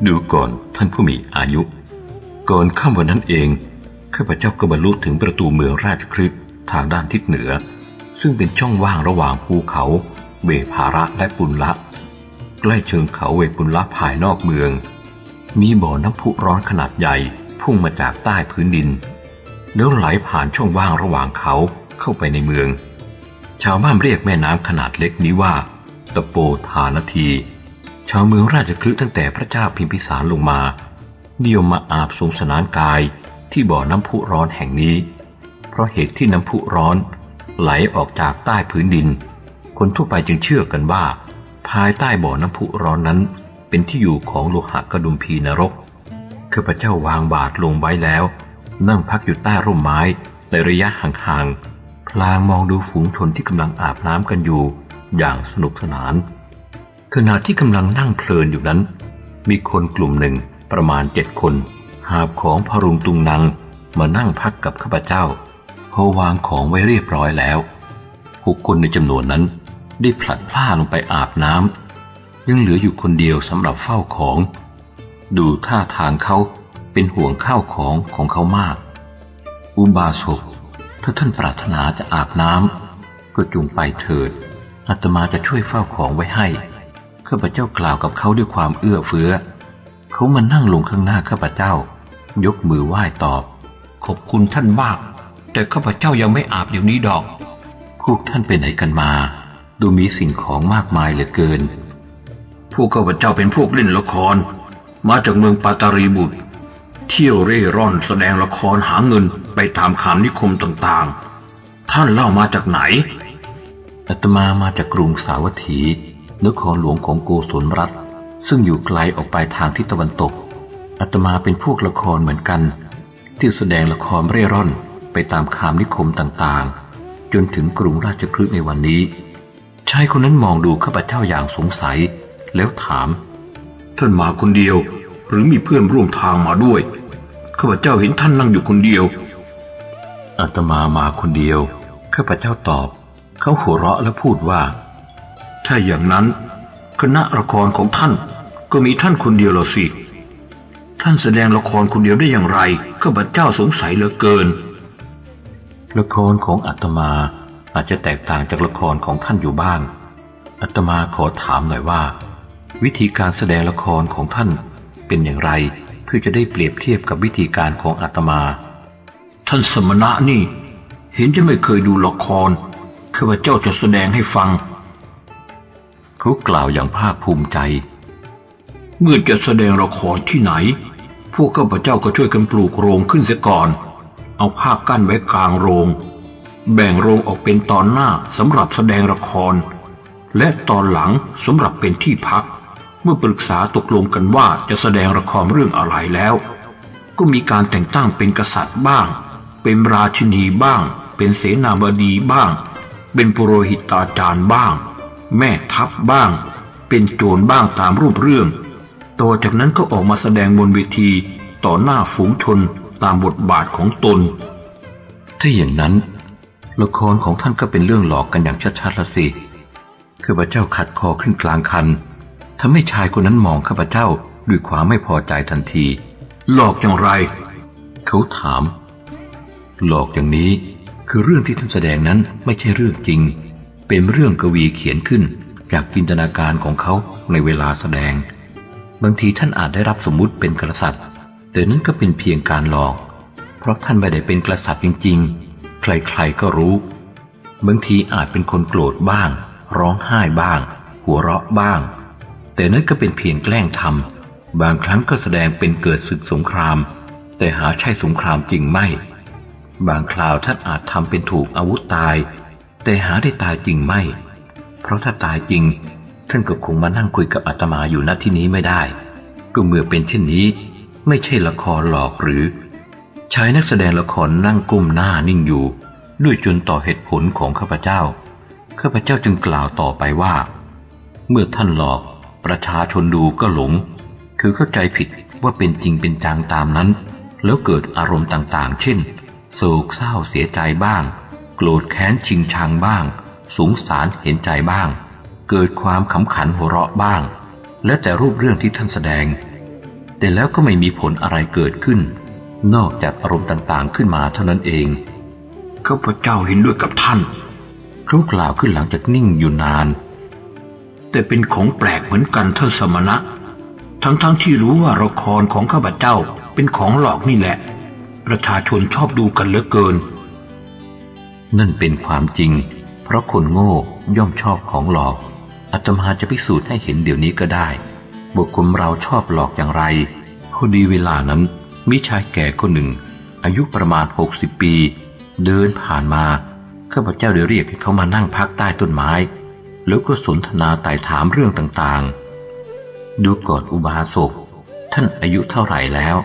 ดูก่อนท่านผู้มีอายุก่อนค่ำวันนั้นเองข้าพเจ้าก็บรรลุถึงประตูเมืองราชคฤห์ทางด้านทิศเหนือซึ่งเป็นช่องว่างระหว่างภูเขาเวภาระและปุลละใกล้เชิงเขาเวปุลละภายนอกเมืองมีบ่อน้ำพุร้อนขนาดใหญ่พุ่งมาจากใต้พื้นดินแล้วไหลผ่านช่องว่างระหว่างเขาเข้าไปในเมืองชาวบ้านเรียกแม่น้ำขนาดเล็กนี้ว่าตะโปธานทีชาวเมืองราชคฤห์ตั้งแต่พระเจ้าพิมพิสารลงมานิยมมาอาบสงสนานกายที่บ่อน้ำพุร้อนแห่งนี้เพราะเหตุที่น้ำพุร้อนไหลออกจากใต้พื้นดินคนทั่วไปจึงเชื่อกันว่าภายใต้บ่อน้ำพุร้อนนั้นเป็นที่อยู่ของโลหะกดุมพีนรกข้าพเจ้าวางบาตรลงไว้แล้วนั่งพักอยู่ใต้ร่มไม้ในระยะห่างๆพลางมองดูฝูงชนที่กำลังอาบน้ำกันอยู่อย่างสนุกสนานขณะที่กำลังนั่งเพลินอยู่นั้นมีคนกลุ่มหนึ่งประมาณ7 คนหาบของพรุงตุงนังมานั่งพักกับข้าพเจ้าพอวางของไว้เรียบร้อยแล้ว6 คนในจำนวนนั้นได้พลัดพรากลงไปอาบน้ำยังเหลืออยู่คนเดียวสำหรับเฝ้าของดูท่าทางเขาเป็นห่วงข้าวของเขามากอุบาสกถ้าท่านปรารถนาจะอาบน้ำก็จงไปเถิดอาตมาจะช่วยเฝ้าของไว้ให้ข้าพเจ้ากล่าวกับเขาด้วยความเอื้อเฟื้อเขามานั่งลงข้างหน้าข้าพเจ้ายกมือไหว้ตอบขอบคุณท่านมากแต่ข้าพเจ้ายังไม่อาบเดี๋ยวนี้ดอกพวกท่านไปไหนกันมาดูมีสิ่งของมากมายเหลือเกินพวกข้าพเจ้าเป็นพวกเล่นละครมาจากเมืองปาตารีบุตรเที่ยวเร่ร่อนแสดงละครหาเงินไปตามคามนิคมต่างๆท่านเล่ามาจากไหนอาตมามาจากกรุงสาวัตถีนครหลวงของโกศลรัฐซึ่งอยู่ไกลออกไปทางทิศตะวันตกอาตมาเป็นพวกละครเหมือนกันที่แสดงละครเร่ร่อนไปตามคามนิคมต่างๆจนถึงกรุงราชคฤห์ในวันนี้ชายคนนั้นมองดูข้าพเจ้าอย่างสงสัยแล้วถามท่านมาคนเดียวหรือมีเพื่อนร่วมทางมาด้วยข้าพเจ้าเห็นท่านนั่งอยู่คนเดียวอาตมามาคนเดียวข้าพเจ้าตอบเขาหัวเราะและพูดว่าถ้าอย่างนั้นคณะละครของท่านก็มีท่านคนเดียวหรอสิท่านแสดงละครคนเดียวได้อย่างไรข้าพเจ้าสงสัยเหลือเกินละครของอาตมาอาจจะแตกต่างจากละครของท่านอยู่บ้างอาตมาขอถามหน่อยว่าวิธีการแสดงละครของท่านเป็นอย่างไรเพื่อจะได้เปรียบเทียบกับวิธีการของอาตมาท่านสมณะนี่เห็นจะไม่เคยดูละครข้าพเจ้าจะแสดงให้ฟังเขากล่าวอย่างภาคภูมิใจเมื่อจะแสดงละครที่ไหนพวกข้าพเจ้าก็ช่วยกันปลูกโรงขึ้นเสียก่อนเอาผ้ากั้นไว้กลางโรงแบ่งโรงออกเป็นตอนหน้าสำหรับแสดงละครและตอนหลังสำหรับเป็นที่พักเมื่อปรึกษาตกลงกันว่าจะแสดงละครเรื่องอะไรแล้วก็มีการแต่งตั้งเป็นกษัตริย์บ้างเป็นราชินีบ้างเป็นเสนาบดีบ้างเป็นปุโรหิตาจารย์บ้างแม่ทัพบ้างเป็นโจรบ้างตามรูปเรื่องต่อจากนั้นก็ออกมาแสดงบนเวทีต่อหน้าฝูงชนตามบทบาทของตนถ้าอย่างนั้นละครของท่านก็เป็นเรื่องหลอกกันอย่างชัดๆละสิข้าพเจ้าขัดคอขึ้นกลางคันทำให้ชายคนนั้นมองข้าพเจ้าด้วยความไม่พอใจทันทีหลอกอย่างไรเขาถามหลอกอย่างนี้คือเรื่องที่ท่านแสดงนั้นไม่ใช่เรื่องจริงเป็นเรื่องกวีเขียนขึ้นจากจินตนาการของเขาในเวลาแสดงบางทีท่านอาจได้รับสมมุติเป็นกษัตริย์แต่นั้นก็เป็นเพียงการหลอกเพราะท่านไม่ได้เป็นกษัตริย์จริงๆใครๆก็รู้บางทีอาจเป็นคนโกรธบ้างร้องไห้บ้างหัวเราะบ้างแต่นั้นก็เป็นเพียงแกล้งทำบางครั้งก็แสดงเป็นเกิดศึกสงครามแต่หาใช่สงครามจริงไม่บางคราวท่านอาจทำเป็นถูกอาวุธตายแต่หาได้ตายจริงไม่เพราะถ้าตายจริงท่านก็คงมานั่งคุยกับอาตมาอยู่ณที่นี้ไม่ได้ก็เมื่อเป็นเช่นนี้ไม่ใช่ละครหลอกหรือชายนักแสดงละครนั่งก้มหน้านิ่งอยู่ด้วยจนต่อเหตุผลของข้าพเจ้าจึงกล่าวต่อไปว่าเมื่อท่านหลอกประชาชนดูก็หลงคือเข้าใจผิดว่าเป็นจริงเป็นจังตามนั้นแล้วเกิดอารมณ์ต่างๆเช่นโศกเศร้าเสียใจบ้างโกรธแค้นชิงชังบ้างสงสารเห็นใจบ้างเกิดความขำขันหัวเราะบ้างแล้วแต่รูปเรื่องที่ท่านแสดงแต่แล้วก็ไม่มีผลอะไรเกิดขึ้นนอกจากอารมณ์ต่างๆขึ้นมาเท่านั้นเองข้าพเจ้าเห็นด้วยกับท่านเขากล่าวขึ้นหลังจากนิ่งอยู่นานแต่เป็นของแปลกเหมือนกันท่านสมณะทั้งที่รู้ว่าละครของข้าพเจ้าเป็นของหลอกนี่แหละประชาชนชอบดูกันเหลือเกินนั่นเป็นความจริงเพราะคนโง่ย่อมชอบของหลอกอาตมาจะพิสูจน์ให้เห็นเดี๋ยวนี้ก็ได้บุคคลเราชอบหลอกอย่างไรพอดีเวลานั้นมีชายแก่คนหนึ่งอายุประมาณ60 ปีเดินผ่านมาข้าพเจ้าได้เรียกให้เขามานั่งพักใต้ต้นไม้แล้วก็สนทนาไต่ถามเรื่องต่างๆดูก่อนอุบาสกท่านอายุเท่าไหร่แล้ว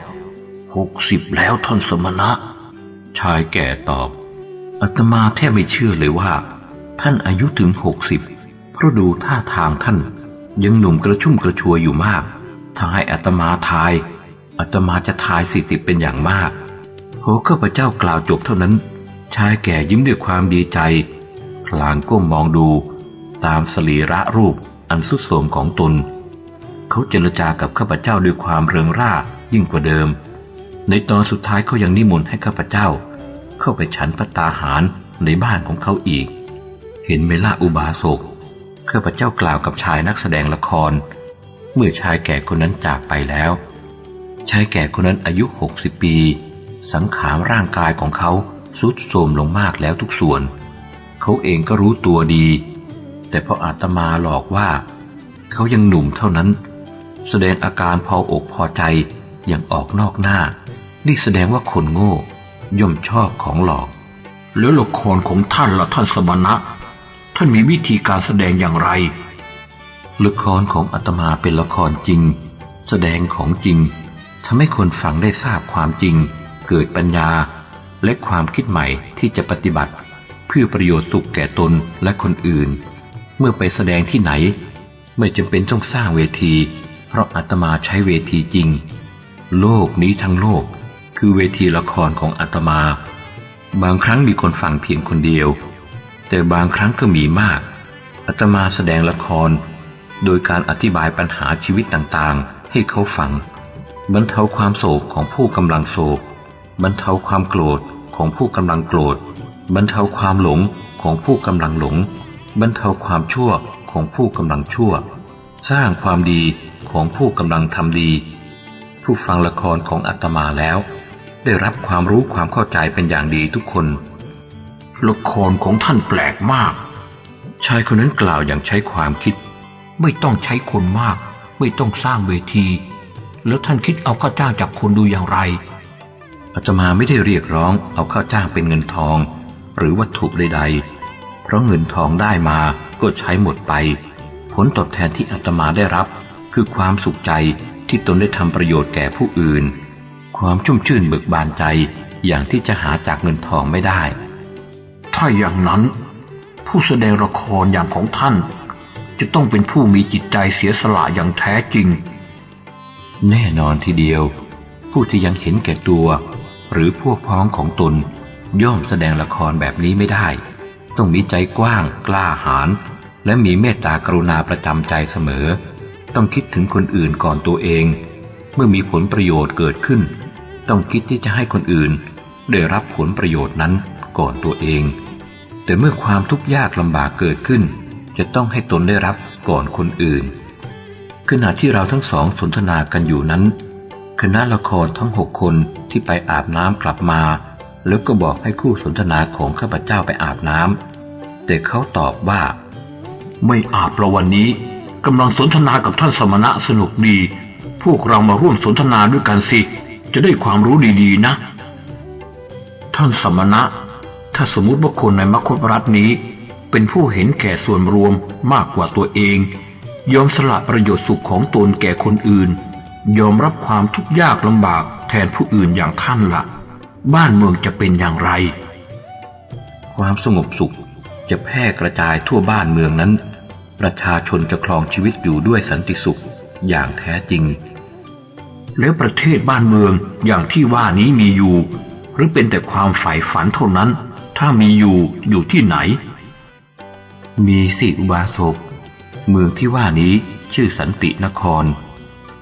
60แล้วท่านสมณะชายแก่ตอบอาตมาแทบไม่เชื่อเลยว่าท่านอายุถึง60เพราะดูท่าทางท่านยังหนุ่มกระชุ่มกระชวยอยู่มากถ้าให้อาตมาทายอาตมาจะทาย40เป็นอย่างมากพอข้าพเจ้ากล่าวจบเท่านั้นชายแก่ยิ้มด้วยความดีใจพลางก้มมองดูตามสรีระรูปอันทรุดโทรมของตนเขาเจรจากับข้าพเจ้าด้วยความเริงร่ายิ่งกว่าเดิมในตอนสุดท้ายเขายังนิมนต์ให้ข้าพเจ้าเข้าไปฉันภัตตาหารในบ้านของเขาอีกเห็นไหมล่ะอุบาสกข้าพเจ้ากล่าวกับชายนักแสดงละครเมื่อชายแก่คนนั้นจากไปแล้วชายแก่คนนั้นอายุ60 ปีสังขารร่างกายของเขาทรุดโทรมลงมากแล้วทุกส่วนเขาเองก็รู้ตัวดีแต่พออาตมาหลอกว่าเขายังหนุ่มเท่านั้นแสดงอาการพออกพอใจอย่างออกนอกหน้านี่แสดงว่าคนโง่ย่อมชอบของหลอกแล้วละครของท่านล่ะท่านสมณะท่านมีวิธีการแสดงอย่างไรละครของอาตมาเป็นละครจริงแสดงของจริงทำให้คนฟังได้ทราบความจริงเกิดปัญญาและความคิดใหม่ที่จะปฏิบัติเพื่อประโยชน์สุขแก่ตนและคนอื่นเมื่อไปแสดงที่ไหนไม่จำเป็นต้องสร้างเวทีเพราะอาตมาใช้เวทีจริงโลกนี้ทั้งโลกคือเวทีละครของอาตมาบางครั้งมีคนฟังเพียงคนเดียวแต่บางครั้งก็มีมากอาตมาแสดงละครโดยการอธิบายปัญหาชีวิตต่างๆให้เขาฟังบรรเทาความโศกของผู้กำลังโศกบรรเทาความโกรธของผู้กำลังโกรธบรรเทาความหลงของผู้กำลังหลงบรรเทาความชั่วของผู้กำลังชั่วสร้างความดีของผู้กำลังทำดีผู้ฟังละครของอาตมาแล้วได้รับความรู้ความเข้าใจเป็นอย่างดีทุกคนละครของท่านแปลกมากชายคนนั้นกล่าวอย่างใช้ความคิดไม่ต้องใช้คนมากไม่ต้องสร้างเวทีแล้วท่านคิดเอาค่าจ้างจากคนดูอย่างไรอาตมาไม่ได้เรียกร้องเอาค่าจ้างเป็นเงินทองหรือวัตถุใดๆเพราะเงินทองได้มาก็ใช้หมดไปผลตอบแทนที่อาตมาได้รับคือความสุขใจที่ตนได้ทำประโยชน์แก่ผู้อื่นความชุ่มชื่นเบิกบานใจอย่างที่จะหาจากเงินทองไม่ได้ถ้าอย่างนั้นผู้แสดงละครอย่างของท่านจะต้องเป็นผู้มีจิตใจเสียสละอย่างแท้จริงแน่นอนทีเดียวผู้ที่ยังเห็นแก่ตัวหรือพวกพ้องของตนย่อมแสดงละครแบบนี้ไม่ได้ต้องมีใจกว้างกล้าหาญและมีเมตตากรุณาประจำใจเสมอต้องคิดถึงคนอื่นก่อนตัวเองเมื่อมีผลประโยชน์เกิดขึ้นต้องคิดที่จะให้คนอื่นได้รับผลประโยชน์นั้นก่อนตัวเองแต่เมื่อความทุกข์ยากลำบากเกิดขึ้นจะต้องให้ตนได้รับก่อนคนอื่นขณะที่เราทั้งสองสนทนากันอยู่นั้นคณะละครทั้ง6 คนที่ไปอาบน้ำกลับมาแล้วก็บอกให้คู่สนทนาของข้าพเจ้าไปอาบน้ำแต่เขาตอบว่าไม่อาบละวันนี้กำลังสนทนากับท่านสมณะสนุกดีพวกเรามาร่วมสนทนาด้วยกันสิจะได้ความรู้ดีๆนะท่านสมณะถ้าสมมุติว่าคนในมคธรัฐนี้เป็นผู้เห็นแก่ส่วนรวมมากกว่าตัวเองยอมสละประโยชน์สุขของตนแก่คนอื่นยอมรับความทุกข์ยากลำบากแทนผู้อื่นอย่างท่านละบ้านเมืองจะเป็นอย่างไรความสงบสุขจะแพร่กระจายทั่วบ้านเมืองนั้นประชาชนจะครองชีวิตอยู่ด้วยสันติสุขอย่างแท้จริงแล้วประเทศบ้านเมืองอย่างที่ว่านี้มีอยู่หรือเป็นแต่ความใฝ่ฝันเท่านั้นถ้ามีอยู่ที่ไหนมีสิอุบาสกเมืองที่ว่านี้ชื่อสันตินคร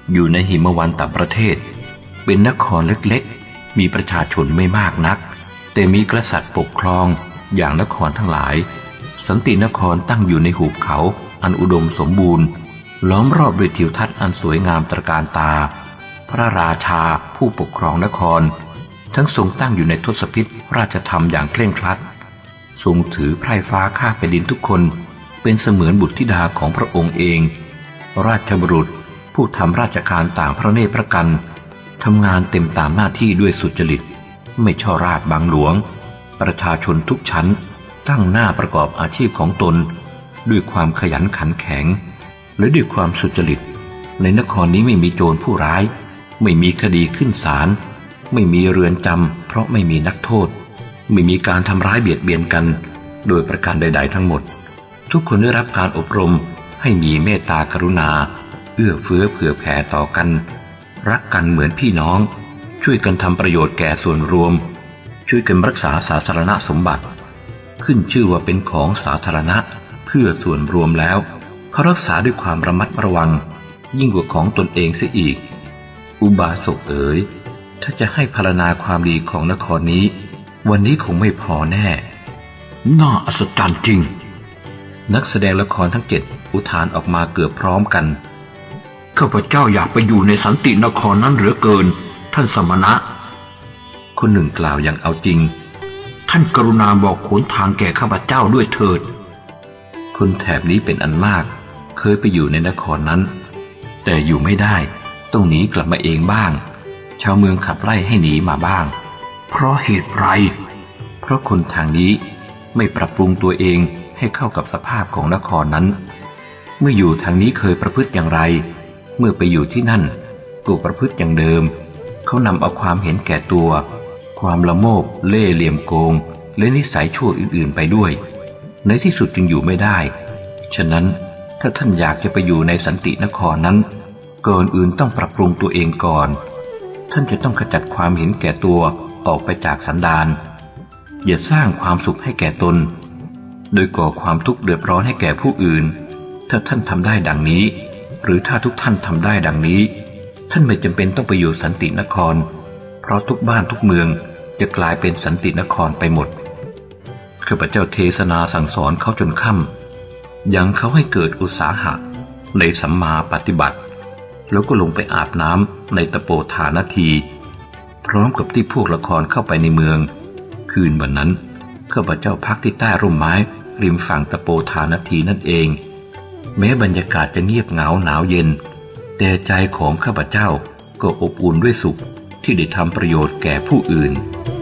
อยู่ในหิมวันตประเทศเป็นนครเล็กๆมีประชาชนไม่มากนักแต่มีกษัตริย์ปกครองอย่างนครทั้งหลายสันตินครตั้งอยู่ในหุบเขาอันอุดมสมบูรณ์ล้อมรอบด้วยทิวทัศน์อันสวยงามตระการตาพระราชาผู้ปกครองนครทั้งทรงตั้งอยู่ในทศพิธราชธรรมอย่างเคร่งครัดทรงถือไพร่ฟ้าข้าแผ่นดินทุกคนเป็นเสมือนบุตรธิดาของพระองค์เองราชบุรุษผู้ทำราชการต่างพระเนตรพระกันทำงานเต็มตามหน้าที่ด้วยสุจริตไม่ช่อราชบังหลวงประชาชนทุกชั้นตั้งหน้าประกอบอาชีพของตนด้วยความขยันขันแข็งและด้วยความสุจริตในนครนี้ไม่มีโจรผู้ร้ายไม่มีคดีขึ้นศาลไม่มีเรือนจำเพราะไม่มีนักโทษไม่มีการทำร้ายเบียดเบียนกันโดยประการใดๆทั้งหมดทุกคนได้รับการอบรมให้มีเมตตากรุณาเอื้อเฟื้อเผื่อแผ่ต่อกันรักกันเหมือนพี่น้องช่วยกันทำประโยชน์แก่ส่วนรวมช่วยกันรักษาสาธารณสมบัติขึ้นชื่อว่าเป็นของสาธารณะเพื่อส่วนรวมแล้วเขารักษาด้วยความระมัดระวังยิ่งกว่าของตนเองเสียอีกอุบาสกเอ๋ยถ้าจะให้พรรณนาความดีของนครนี้วันนี้คงไม่พอแน่น่าอัศจรรย์จริงนักแสดงละครทั้ง7อุทานออกมาเกือบพร้อมกันข้าพเจ้าอยากไปอยู่ในสันตินครนั้นเหลือเกินท่านสมณะคนหนึ่งกล่าวอย่างเอาจริงท่านกรุณาบอกหนทางแก่ข้าพเจ้าด้วยเถิดคนแถบนี้เป็นอันมากเคยไปอยู่ในนครนั้นแต่อยู่ไม่ได้ต้องหนีกลับมาเองบ้างชาวเมืองขับไล่ให้หนีมาบ้างเพราะเหตุไรเพราะคนทางนี้ไม่ปรับปรุงตัวเองให้เข้ากับสภาพของนครนั้นเมื่ออยู่ทางนี้เคยประพฤติอย่างไรเมื่อไปอยู่ที่นั่นก็ประพฤติอย่างเดิมเขานำเอาความเห็นแก่ตัวความละโมบเล่ห์เหลี่ยมโกงและนิสัยชั่วอื่นๆไปด้วยในที่สุดจึงอยู่ไม่ได้ฉะนั้นถ้าท่านอยากจะไปอยู่ในสันตินครนั้นก่อนอื่นต้องปรับปรุงตัวเองก่อนท่านจะต้องขจัดความเห็นแก่ตัวออกไปจากสันดานอย่าสร้างความสุขให้แก่ตนโดยก่อความทุกข์เดือดร้อนให้แก่ผู้อื่นถ้าท่านทำได้ดังนี้หรือถ้าทุกท่านทำได้ดังนี้ท่านไม่จำเป็นต้องไปอยู่สันตินครเพราะทุกบ้านทุกเมืองจะกลายเป็นสันตินครไปหมดข้าพเจ้าเทศนาสั่งสอนเขาจนค่ำยังเขาให้เกิดอุตสาหะในสัมมาปฏิบัติแล้วก็ลงไปอาบน้ำในตะโปธานาทีพร้อมกับที่พวกละครเข้าไปในเมืองคืนวันนั้นข้าพเจ้าพักที่ใต้ร่มไม้ริมฝั่งตะโปธานาทีนั่นเองแม้บรรยากาศจะเงียบเหงาหนาวเย็นแต่ใจของข้าพเจ้าก็อบอุ่นด้วยสุขที่ได้ทำประโยชน์แก่ผู้อื่น